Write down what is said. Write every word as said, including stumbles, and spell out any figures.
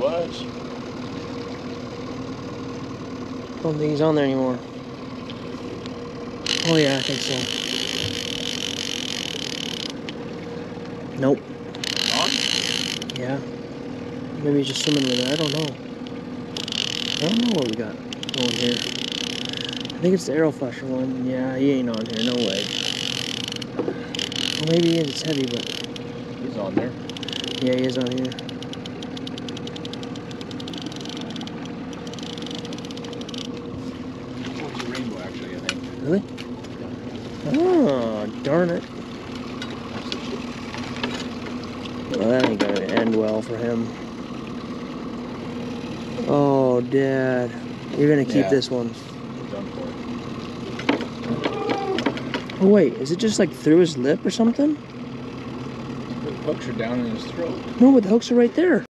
was. I don't think he's on there anymore. Oh yeah, I think so. Nope. On? Yeah. Maybe he's just swimming with it. I don't know. I don't know what we got going here. I think it's the arrow flasher one. Yeah, he ain't on here. No way. Well, maybe he is. It's heavy, but... He's on there. Yeah, he is on here. It's a rainbow, actually, I think. Really? Oh, darn it. Well, that ain't gonna end well for him. Oh, Dad. You're gonna keep Yeah. this one. Done for it. Oh, wait. Is it just like through his lip or something? The hooks are down in his throat. No, but the hooks are right there.